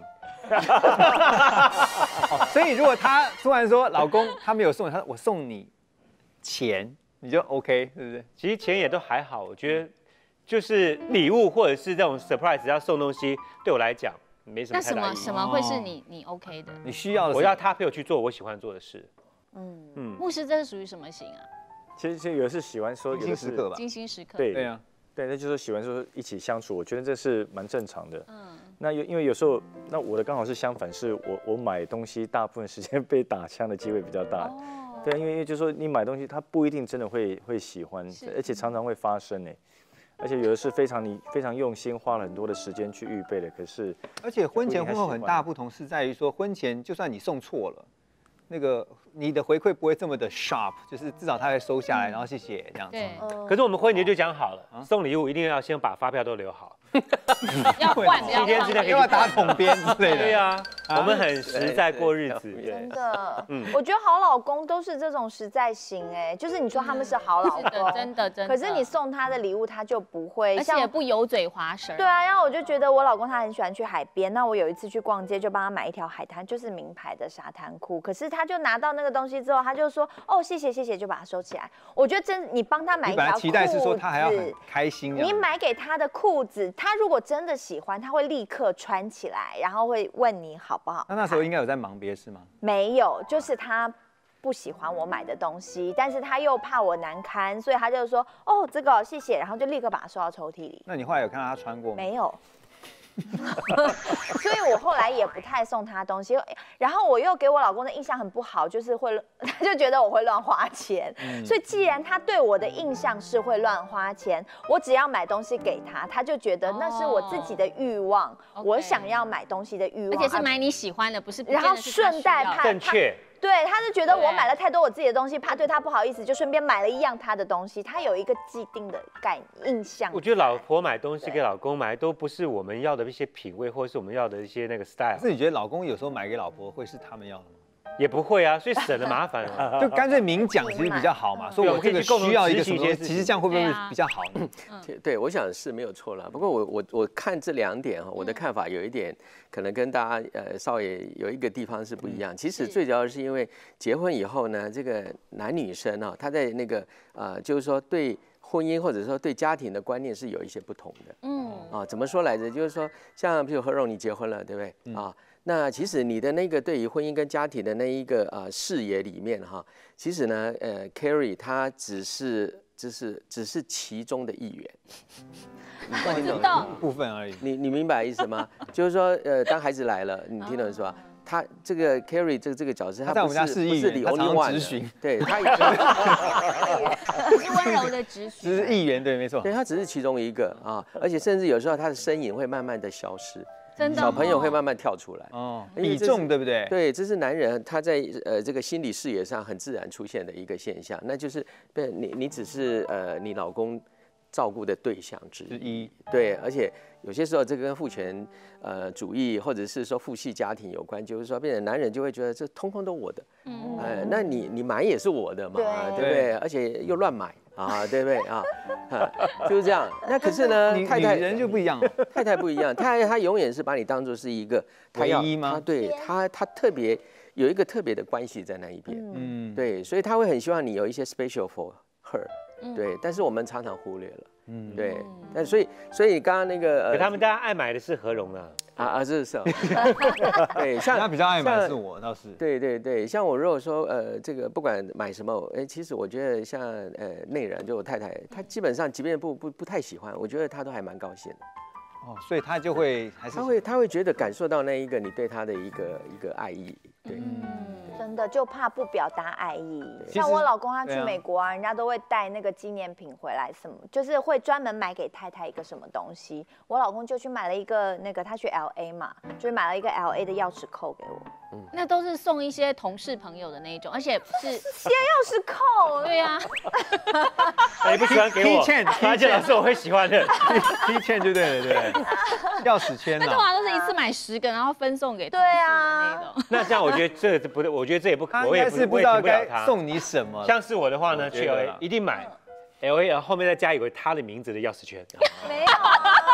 所以如果他突然说老公他没有送，他说我送你钱，你就 OK， 是不是？ 其实钱也都还好，我觉得就是礼物或者是这种 surprise 要送东西，对我来讲没什么那什么太大意义。 什么会是你你 OK 的？ 你需要的， 我要他陪我去做我喜欢做的事。 嗯嗯， 牧师这是属于什么型啊？ 其实其实有的是喜欢说，有的是精心时刻吧。 精心时刻。 对对啊， 对，那就是喜欢说一起相处，我觉得这是蛮正常的。嗯，那有因为有时候，那我的刚好是相反，是我我买东西大部分时间被打枪的机会比较大。哦。对，因为因为就是说你买东西，他不一定真的会会喜欢，而且常常会发生呢。而且有的是非常你非常用心，花了很多的时间去预备的，可是而且婚前婚后很大不同是在于说，婚前就算你送错了，那个你的回馈不会这么的 sharp， 就是至少他会收下来，然后谢谢这样子。 对。 可是我们婚前就讲好了，送礼物一定要先把发票都留好。 要换， 七天之内可以要打统编之类的。 对呀，我们很实在过日子。 真的，嗯，我觉得好老公都是这种实在型哎，就是你说他们是好老公， 真的真的。 可是你送他的礼物，他就不会， 而且也不油嘴滑舌。 对啊，然后我就觉得我老公他很喜欢去海边，那我有一次去逛街，就帮他买一条海滩，就是名牌的沙滩裤。可是他就拿到那个东西之后，他就说哦谢谢谢谢，就把它收起来。我觉得真你帮他买一条裤子， 期待是说他还要很开心。 你买给他的裤子，他如果真的喜欢，他会立刻穿起来，然后会问你好不好。 那那时候应该有在忙别的事吗？ 没有，就是他不喜欢我买的东西，但是他又怕我难堪，所以他就说哦这个谢谢，然后就立刻把它收到抽屉里。 那你后来有看到他穿过吗？ 没有。所以我后来也不太送他东西，然后我又给我老公的印象很不好，就是会，他就觉得我会乱花钱。嗯、所以既然他对我的印象是会乱花钱，我只要买东西给他，他就觉得那是我自己的欲望，哦、我想要买东西的欲望， 而且是买你喜欢的，不是。 然后顺带怕正确。 对，他就觉得我买了太多我自己的东西，怕对他不好意思，就顺便买了一样他的东西。他有一个既定的概印象。 我觉得老婆买东西给老公买，都不是我们要的一些品味，或是我们要的一些那个 style。 可是你觉得老公有时候买给老婆会是他们要的吗？ 也不会啊，所以省了麻烦啊。 就干脆明讲，其实比较好嘛。说我这个需要一个什么东西，其实这样会不会比较好呢？ 对，我想是没有错了。不过我我我看这两点哈，我的看法有一点可能跟大家呃稍微有一个地方是不一样。其实最主要是因为结婚以后呢，这个男女生啊，他在那个呃，就是说对婚姻或者说对家庭的观念是有一些不同的。嗯。啊，怎么说来着？就是说，像比如何荣你结婚了，对不对？啊。那其实你的那个对于婚姻跟家庭的那一个呃视野里面哈，其实呢，呃 ，Carrie 她只是只是只是其中的一员， 我知道部分而已。 你你明白意思吗？就是说，呃，当孩子来了，你听懂是吧？他这个 Carrie 这个这个角色，他在我们家是议员，他常常质询， 对他不是温柔的质询， 只是议员，对，没错。 对他只是其中一个啊，而且甚至有时候他的身影会慢慢的消失。 真的， 小朋友会慢慢跳出来哦，比重对不对？ 对，这是男人他在呃这个心理视野上很自然出现的一个现象，那就是对你你只是呃你老公照顾的对象之一，对，而且有些时候这跟父权呃主义或者是说父系家庭有关，就是说变成男人就会觉得这通通都我的，嗯，呃，那你你买也是我的嘛，对不对？而且又乱买。啊，对不对啊？就是这样。那可是呢，太太人就不一样， 太太不一样。太太她永远是把你当作是一个唯一吗？ 对，她她特别有一个特别的关系在那一边。嗯，对，所以她会很希望你有一些 special for her。对，但是我们常常忽略了。嗯，对。那所以所以刚刚那个， 他们大家爱买的是何荣啊。 啊啊，是是，对，像他比较爱买是我倒是， 对对对，像我如果说呃这个不管买什么，哎，其实我觉得像呃内人就我太太，她基本上即便不不不太喜欢，我觉得她都还蛮高兴的。 哦，所以她就会还是她会她会觉得感受到那一个你对她的一个一个爱意，对。 嗯，真的就怕不表达爱意。像我老公他去美国啊，人家都会带那个纪念品回来，什么就是会专门买给太太一个什么东西。我老公就去买了一个那个他去 L A 嘛，就是买了一个 L A 的钥匙扣给我。 嗯，那都是送一些同事朋友的那一种，而且是切钥匙扣。 对呀， 你不喜欢给我，发现老师我会喜欢的。 Key chain 就对了，对不对？钥匙圈。 那通常都是一次买十个，然后分送给同事的那种。 那这样我觉得这不对，我觉得这也不，我也是不知道该送你什么。 像是我的话呢，去 L A 一定买 L A， 后面再加一个他的名字的钥匙圈。 没有。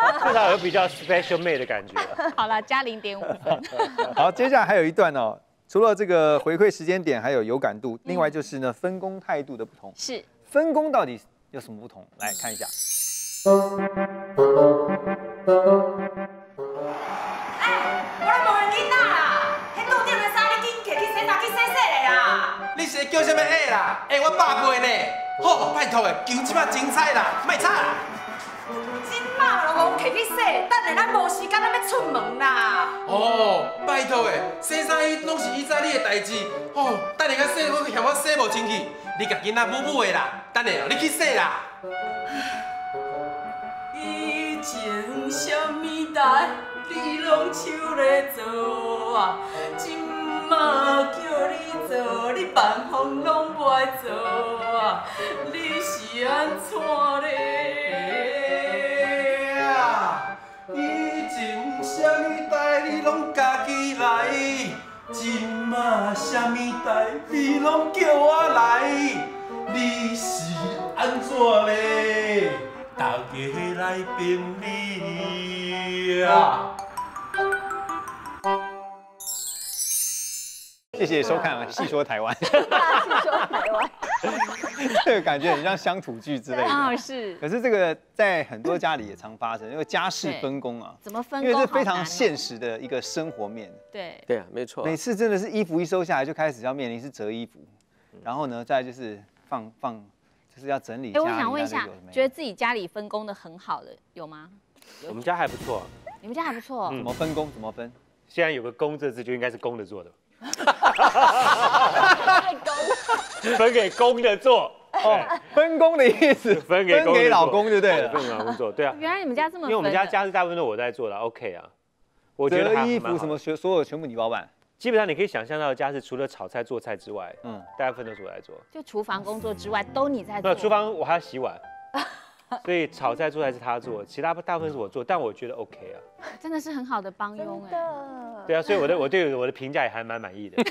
至少有比较 special made 的感觉。 好了，加零点五分。 好，接下来还有一段哦，除了这个回馈时间点，还有有感度，另外就是呢分工态度的不同。 是分工到底有什么不同？来看一下。 哎，我来问囡仔啦，迄桌顶的衫你紧摕去洗衫去洗洗的啦。 你是叫什么下啦？哎，我百倍呢。好，拜托的，球即摆精彩啦，莫吵啦。 今嘛老公摕去洗，等下咱无时间，咱要出门啦。 哦，拜托的，洗衫伊拢是伊知你的代志。哦，等下甲洗，我嫌我洗无清气，你甲囡仔母母的啦，等下你去洗啦。 以前什么代，你拢手咧做啊，今嘛叫你做，你万方拢不爱做啊，你是安怎咧？ 以前什么代你拢家己来，今嘛什么代你拢叫我来，你是安怎咧？大家来评理啊！ 谢谢收看《细说台湾》。 细说台湾， 这个感觉很像乡土剧之类的。 哦，是。 可是这个在很多家里也常发生，因为家事分工啊， 怎么分工？ 因为这非常现实的一个生活面。 对。 对啊，没错。 每次真的是衣服一收下来，就开始要面临是折衣服，然后呢，再就是放放。就是要整理。 哎，我想问一下，觉得自己家里分工的很好的有吗？ 我们家还不错。 你们家还不错。 怎么分工？怎么分？ 现在有个“工”这字，就应该是公的做的。分给公的做。 哦，分工的意思， 分给分给老公就对了。 分给老公做，对啊。 原来你们家这么分。 因为我们家家事大部分都我在做的 ，OK 啊。我觉得折衣服什么，所有全部你包办。 基本上你可以想象到的家事，除了炒菜做菜之外，嗯，大部分都是我在做。 就厨房工作之外，都你在做。 那厨房我还要洗碗，所以炒菜做菜是他做，其他大部分是我做，但我觉得 OK 啊。 真的是很好的帮佣哎。 对啊，所以我的我对我的评价也还蛮满意的。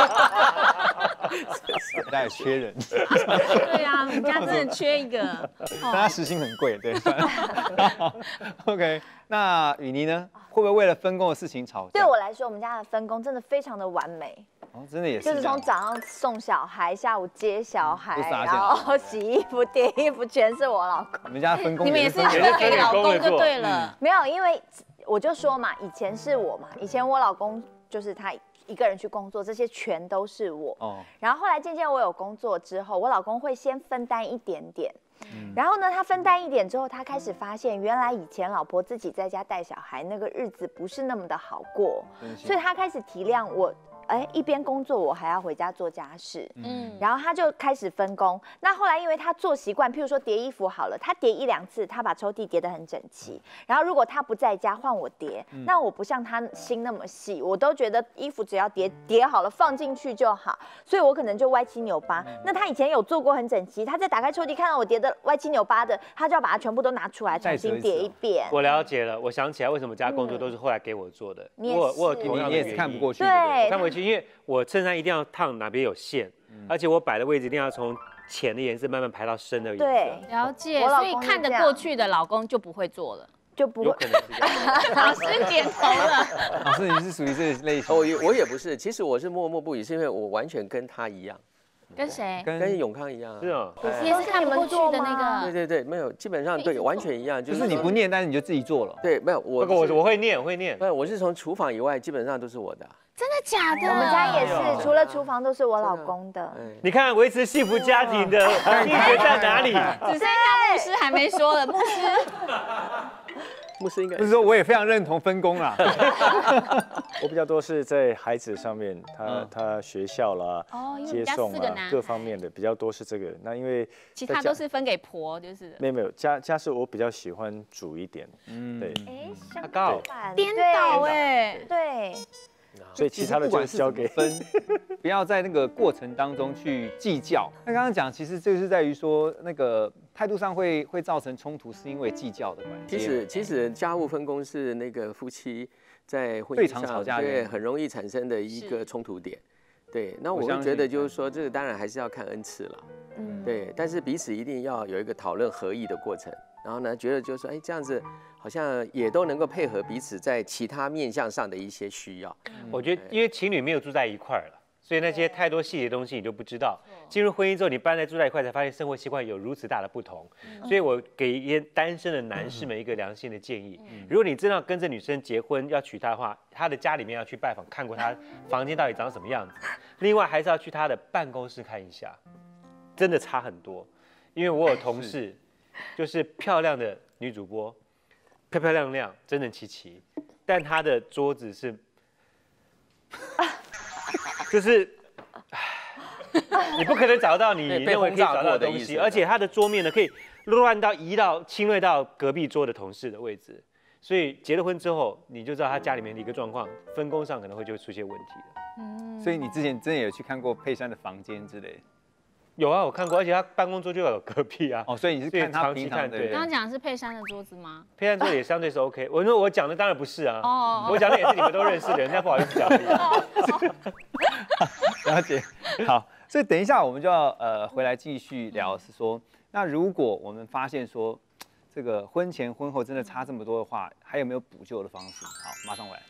大家也缺人。 对啊，我们家真的缺一个。 但他时薪很贵，对。OK， 那雨妮呢？会不会为了分工的事情吵架？ 对我来说，我们家的分工真的非常的完美。 哦，真的也是。 就是从早上送小孩，下午接小孩，然后洗衣服、叠衣服，全是我老公。 你们家分工你们也是分给老公就对了。 没有，因为我就说嘛，以前是我嘛，以前我老公就是他一个人去工作，这些全都是我。哦。然后后来渐渐我有工作之后，我老公会先分担一点点。然后呢，他分担一点之后，他开始发现，原来以前老婆自己在家带小孩，那个日子不是那么的好过，所以他开始体谅我。哎，一边工作我还要回家做家事，嗯，然后他就开始分工。那后来因为他做习惯，譬如说叠衣服好了，他叠一两次，他把抽屉叠得很整齐。然后如果他不在家，换我叠，嗯、那我不像他心那么细，我都觉得衣服只要叠叠好了放进去就好，所以我可能就歪七扭八。嗯、那他以前有做过很整齐，他在打开抽屉看到我叠的歪七扭八的，他就要把它全部都拿出来重新叠一遍。 我了解了，我想起来为什么家工作都是后来给我做的， 嗯、 我我你你也是看不过去， 对， 看不过去。因为我衬衫一定要烫哪边有线，嗯、而且我摆的位置一定要从浅的颜色慢慢排到深的颜色。 对， 了解。所以看得过去的老公就不会做了， 就不会。 有可能是这样。 老师点头了。 老师，你是属于这类型？ 我我也不是，其实我是默默不语，是因为我完全跟他一样。 跟谁？ 跟永康一样。 是啊。 你也是看不过去的那个。 对对对，没有，基本上对，完全一样。 就是你不念，但是你就自己做了。 对，没有我。 不过我我会念，我会念。 不，我是从厨房以外，基本上都是我的。 真的假的？ 我们家也是，除了厨房都是我老公的。 你看维持幸福家庭的秘诀在哪里？ 只剩下牧师还没说了，牧师。 牧师应该不是说我也非常认同分工啦。 我比较多是在孩子上面，他他学校啦、接送啊各方面的比较多是这个。那因为其他都是分给婆，就是。 没有没有，家家事我比较喜欢煮一点，嗯，对。 哎， 相高颠倒哎， 对。 所以其他的就交给分，不要在那个过程当中去计较。那刚刚讲，其实就是在于说，那个态度上会会造成冲突，是因为计较的关系。 其实其实家务分工是那个夫妻在婚姻上吵架对很容易产生的一个冲突点。对，那我会觉得就是说，这个当然还是要看恩赐了。嗯，对，但是彼此一定要有一个讨论合意的过程。 然后呢，觉得就是说，哎，这样子好像也都能够配合彼此在其他面向上的一些需要。 我觉得，因为情侣没有住在一块儿了。所以那些太多细节的东西你就不知道。进入婚姻之后，你搬在住在一块，才发现生活习惯有如此大的不同。所以我给一些单身的男士们一个良心的建议：如果你真的要跟这女生结婚，要娶她的话，她的家里面要去拜访，看过她房间到底长什么样子。另外还是要去她的办公室看一下，真的差很多。因为我有同事，就是漂亮的女主播，漂漂亮亮、整整齐齐，但她的桌子是。就是，你不可能找到你认为可以找到的东西，而且它的桌面呢可以乱到移到侵略到隔壁桌的同事的位置，所以结了婚之后，你就知道他家里面的一个状况，分工上可能会就会出现问题了。 嗯，所以你之前真的有去看过佩珊的房间之类？ 有啊，我看过，而且他办公桌就有隔壁啊。 哦，所以你是看他平常的。 刚刚讲的是佩珊的桌子吗？ 佩珊桌也相对是 OK。我说我讲的当然不是啊，哦，我讲的也是你们都认识的人，家不好意思讲。 了解。好，所以等一下我们就要呃回来继续聊，是说，那如果我们发现说这个婚前婚后真的差这么多的话，还有没有补救的方式？好，马上回来。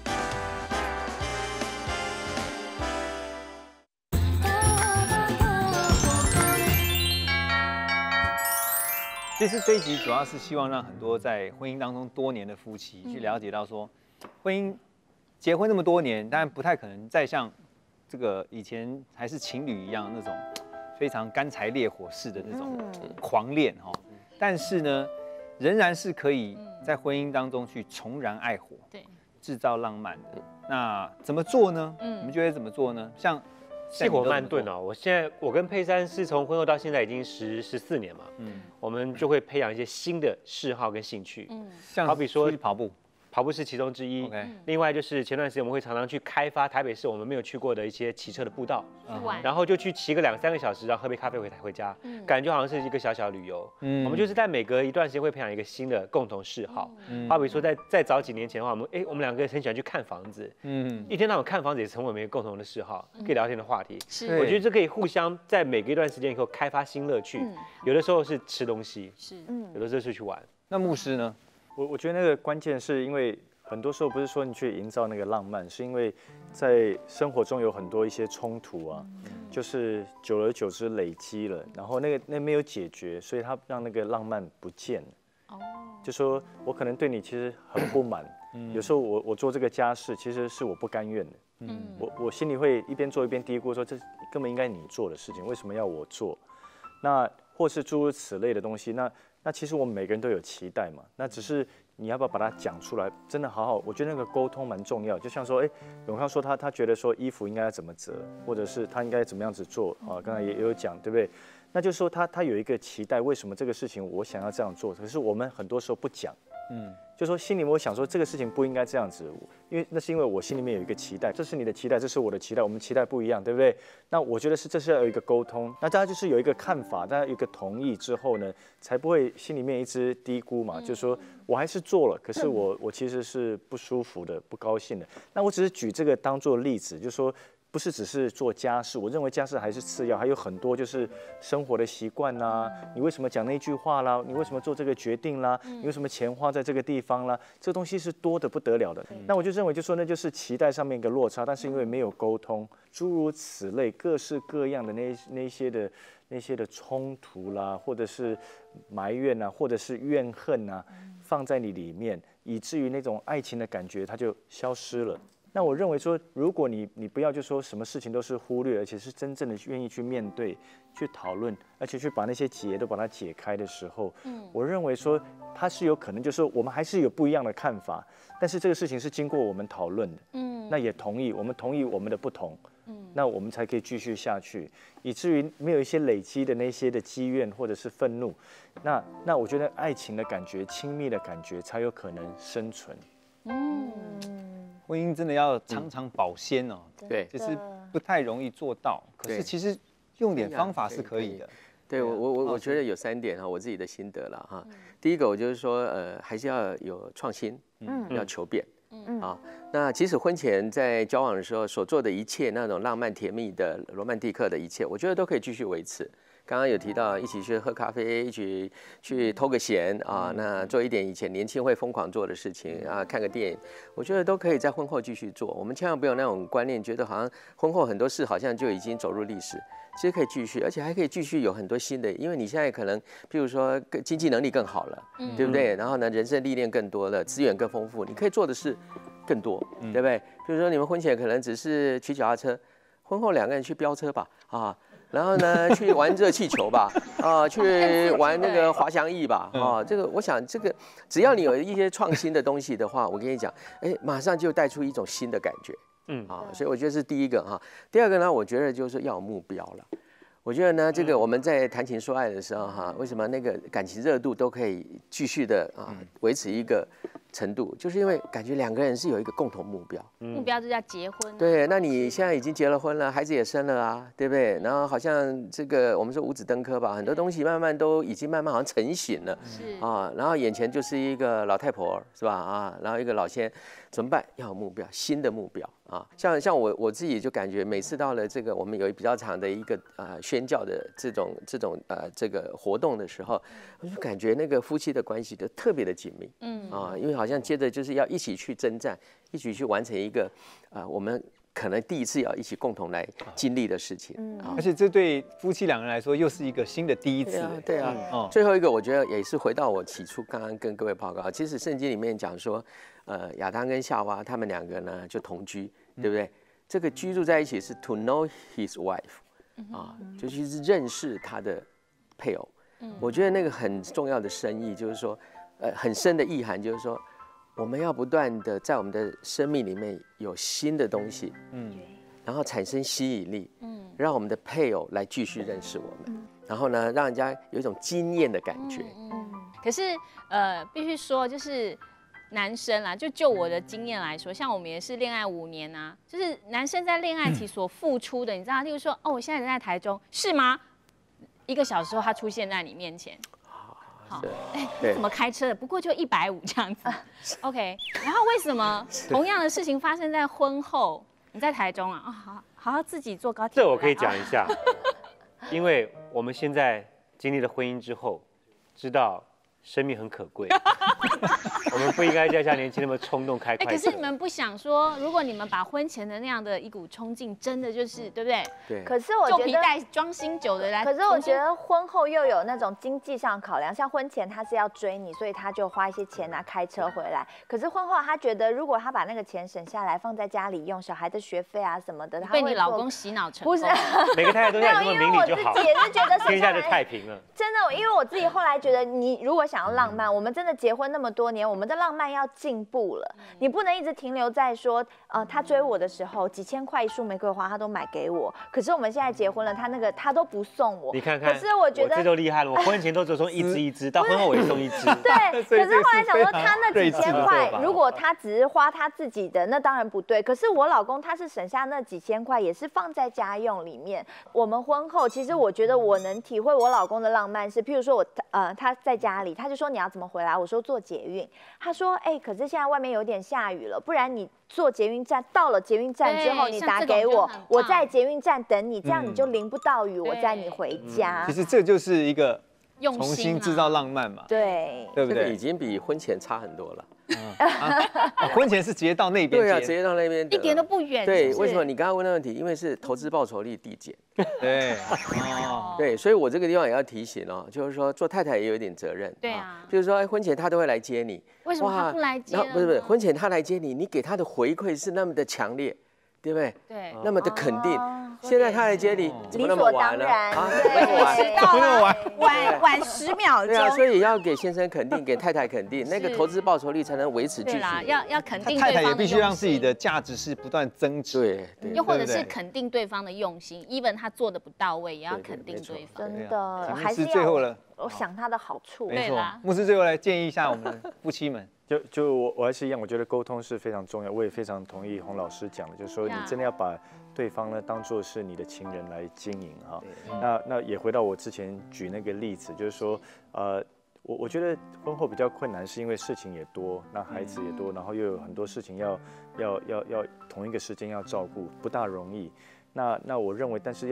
其实这一集主要是希望让很多在婚姻当中多年的夫妻去了解到说，婚姻结婚那么多年，当然不太可能再像这个以前还是情侣一样那种非常干柴烈火式的那种狂恋哈。但是呢，仍然是可以在婚姻当中去重燃爱火，对，制造浪漫的。那怎么做呢？嗯，你们觉得怎么做呢？像细火慢炖哦，我现在我跟佩珊是从婚后到现在已经十十四年嘛，嗯，我们就会培养一些新的嗜好跟兴趣，嗯，像好比说跑步。 跑步是其中之一。Okay. 另外就是前段时间我们会常常去开发台北市我们没有去过的一些骑车的步道，嗯、然后就去骑个两三个小时，然后喝杯咖啡回回家，嗯、感觉好像是一个小小旅游。嗯、我们就是在每隔一段时间会培养一个新的共同嗜好。嗯、好比说在再早几年前的话，我们哎我们两个很喜欢去看房子，嗯，一天到晚看房子也成为我们一个共同的嗜好，可以聊天的话题。是，我觉得这可以互相在每隔一段时间以后开发新乐趣。嗯、有的时候是吃东西，是，嗯，有的时候是去玩。 那牧师呢？ 我我觉得那个关键是因为。很多时候不是说你去营造那个浪漫，是因为在生活中有很多一些冲突啊，嗯、就是久而久之累积了，然后那个那没有解决，所以它让那个浪漫不见了。哦，就说我可能对你其实很不满，嗯、有时候我我做这个家事其实是我不甘愿的，嗯，我我心里会一边做一边嘀咕说这根本应该你做的事情，为什么要我做？那或是诸如此类的东西，那那其实我们每个人都有期待嘛，那只是。你要不要把它讲出来？真的好好，我觉得那个沟通蛮重要。就像说，哎，永康说他他觉得说衣服应该要怎么折，或者是他应该怎么样子做啊？刚才也有讲，对不对？那就是说他他有一个期待，为什么这个事情我想要这样做？可是我们很多时候不讲，嗯，就说心里面我想说这个事情不应该这样子，因为那是因为我心里面有一个期待，这是你的期待，这是我的期待，我们期待不一样，对不对？那我觉得是这是要有一个沟通，那大家就是有一个看法，大家有一个同意之后呢，才不会心里面一直嘀咕嘛，就是说。我还是做了，可是我我其实是不舒服的、不高兴的。那我只是举这个当做例子，就是说不是只是做家事，我认为家事还是次要，还有很多就是生活的习惯啦。你为什么讲那句话啦？你为什么做这个决定啦？你为什么钱花在这个地方啦？这东西是多的不得了的。那我就认为，就说那就是期待上面一个落差，但是因为没有沟通，诸如此类各式各样的那那些的。那些的冲突啦，或者是埋怨啊，或者是怨恨啊，放在你里面，以至于那种爱情的感觉它就消失了。那我认为说，如果你你不要就说什么事情都是忽略，而且是真正的愿意去面对、去讨论，而且去把那些结都把它解开的时候，嗯，我认为说它是有可能，就是我们还是有不一样的看法，但是这个事情是经过我们讨论的，嗯，那也同意，我们同意我们的不同。那我们才可以继续下去，以至于没有一些累积的那些的积怨或者是愤怒，那那我觉得爱情的感觉、亲密的感觉才有可能生存。嗯， 婚姻真的要长长保鲜哦， 对， 就是不太容易做到，可是其实用点方法是可以的。 对我我我我觉得有三点哈，我自己的心得了哈。第一个我就是说，呃，还是要有创新，嗯，要求变。嗯啊，那即使婚前在交往的时候所做的一切那种浪漫甜蜜的罗曼蒂克的一切，我觉得都可以继续维持。 刚刚有提到一起去喝咖啡，一起去偷个闲啊，那做一点以前年轻会疯狂做的事情啊，看个电影，我觉得都可以在婚后继续做。我们千万不要有那种观念，觉得好像婚后很多事好像就已经走入历史。其实可以继续，而且还可以继续有很多新的，因为你现在可能，譬如说经济能力更好了，嗯、对不对？然后呢，人生历练更多了，资源更丰富，你可以做的事更多，嗯、对不对？比如说你们婚前可能只是骑脚踏车，婚后两个人去飙车吧，啊，然后呢去玩热气球吧，啊，去玩那个滑翔翼吧，啊，这个我想这个只要你有一些创新的东西的话，我跟你讲，哎，马上就带出一种新的感觉。嗯啊，所以我觉得是第一个哈。第二个呢，我觉得就是要有目标了。我觉得呢，这个我们在谈情说爱的时候哈，为什么那个感情热度都可以继续的啊维持一个程度，就是因为感觉两个人是有一个共同目标。 目标就是要结婚。 对，那你现在已经结了婚了，孩子也生了啊，对不对？然后好像这个我们说五子登科吧，很多东西慢慢都已经慢慢好像成型了。是啊，然后眼前就是一个老太婆是吧？啊，然后一个老先。怎么办？要有目标，新的目标啊！像像我我自己就感觉，每次到了这个我们有比较长的一个呃宣教的这种这种呃这个活动的时候，我就感觉那个夫妻的关系就特别的紧密，嗯啊，因为好像接着就是要一起去征战，一起去完成一个啊、呃、我们可能第一次要一起共同来经历的事情，嗯啊， 而且这对夫妻两人来说又是一个新的第一次， 对啊，对啊。嗯、最后一个我觉得也是回到我起初刚刚跟各位报告，其实圣经里面讲说。呃，亚当跟夏娃他们两个呢就同居，对不对？这个居住在一起是 to know his wife， 啊，就去认识他的配偶。我觉得那个很重要的深意就是说，呃，很深的意涵就是说，我们要不断的在我们的生命里面有新的东西，嗯，然后产生吸引力，嗯，让我们的配偶来继续认识我们，然后呢，让人家有一种惊艳的感觉。 嗯，可是呃，必须说就是。男生啦，就就我的经验来说，像我们也是恋爱五年啊，就是男生在恋爱期所付出的，你知道，例如说，哦，我现在人在台中，是吗？一个小时后他出现在你面前，好，哎，你怎么开车的？不过就一百五这样子 ，OK。然后为什么同样的事情发生在婚后？你在台中啊，啊、哦，好好好自己坐高铁。 这我可以讲一下，因为我们现在经历了婚姻之后，知道。生命很可贵，我们不应该再像年轻那么冲动开快车。 可是你们不想说，如果你们把婚前的那样的一股冲劲，真的就是对不对？ 对。 可是我觉得， 旧皮带装新酒的来。 可是我觉得婚后又有那种经济上考量，像婚前他是要追你，所以他就花一些钱啊开车回来。可是婚后他觉得，如果他把那个钱省下来放在家里用，小孩的学费啊什么的，他被你老公洗脑成功。 不是， 每个太太都像你这么明理就好。 我自己也是觉得天下就太平了。 真的，因为我自己后来觉得，你如果想要浪漫，我们真的结婚那么多年，我们的浪漫要进步了。你不能一直停留在说，呃，他追我的时候几千块一束玫瑰花他都买给我，可是我们现在结婚了，他那个他都不送我。 你看看， 可是我觉得我这就厉害了，我婚前都只送一支一支，到婚后我也送一支。 对，可是后来想说，他那几千块，如果他只是花他自己的，那当然不对。可是我老公他是省下那几千块，也是放在家用里面。我们婚后，其实我觉得我能体会我老公的浪漫是，譬如说我呃他在家里，他就说你要怎么回来，我说坐捷运，他说哎、欸，可是现在外面有点下雨了，不然你坐捷运站，到了捷运站之后你打给我，我在捷运站等你，这样你就淋不到雨，我载你回家。 其实这就是一个重新制造浪漫嘛， 对， 对不对？ 已经比婚前差很多了。 啊，婚前是直接到那边， 对啊，直接到那边， 一点都不远。 对，为什么？你刚刚问的问题，因为是投资报酬率递减。 对， 哦，对，所以我这个地方也要提醒哦，就是说做太太也有一点责任。 对啊， 就是说婚前他都会来接你， 为什么他不来接？ 不是不是，婚前他来接你，你给他的回馈是那么的强烈，对不对？ 对， 那么的肯定。现在他来接你，怎么那么晚呢？ 啊， 迟到了，晚晚十秒钟。 对啊，所以要给先生肯定，给太太肯定，那个投资报酬率才能维持继续。 对啦，要要肯定太太也必须让自己的价值是不断增值。 对， 又或者是肯定对方的用心 ，even 他做的不到位，也要肯定对方。 真的， 还是最后了， 我想他的好处。 没错，牧师最后来建议一下我们的夫妻们。 就就我我还是一样，我觉得沟通是非常重要，我也非常同意洪老师讲的，就是说你真的要把对方呢当作是你的情人来经营哈。那那也回到我之前举那个例子，就是说呃我我觉得婚后比较困难，是因为事情也多，那孩子也多，然后又有很多事情要要要要同一个时间要照顾，不大容易。那那我认为，但是要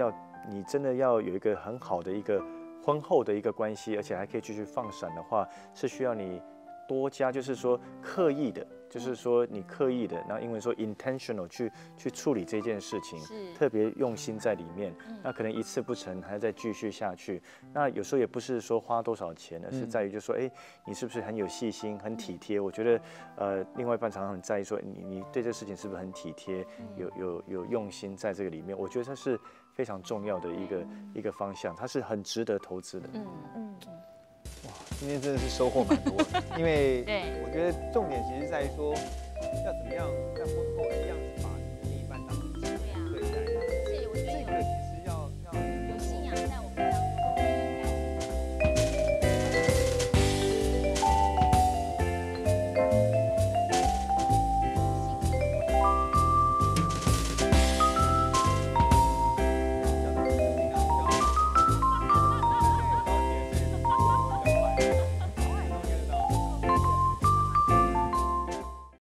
你真的要有一个很好的一个婚后的一个关系，而且还可以继续放闪的话，是需要你多加，就是说刻意的。就是说，你刻意的，那英文说 intentional 去去处理这件事情，特别用心在里面。嗯、那可能一次不成，还要再继续下去。那有时候也不是说花多少钱，而是在于就说，哎、欸，你是不是很有细心、很体贴？我觉得，呃，另外一半常常很在意说，你你对这事情是不是很体贴，有有有用心在这个里面。我觉得这是非常重要的一个、嗯、一个方向，它是很值得投资的。嗯嗯。 哇，今天真的是收获蛮多的，因为我觉得重点其实在于说，要怎么样在婚后一样把